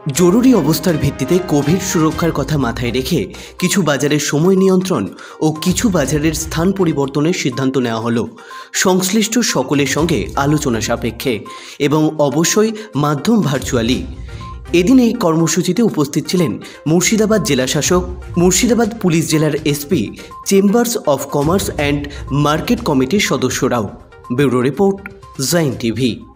জরুরি অবস্থার ভিত্তিতে কোভিড সুরক্ষার কথা মাথায় রেখে কিছু বাজারের সময় নিয়ন্ত্রণ ও কিছু বাজারের স্থান পরিবর্তনের সিদ্ধান্ত নেওয়া হলো সংশ্লিষ্ট সকলের সঙ্গে আলোচনা সাপেক্ষে এবং অবশ্যই মাধ্যম ভার্চুয়ালি। এদিন এই কর্মসূচিতে উপস্থিত ছিলেন মুর্শিদাবাদ জেলা শাসক, মুর্শিদাবাদ পুলিশ জেলার SP, chambers of commerce and market কমিটির সদস্যরাও। Bureau report, Zain TV.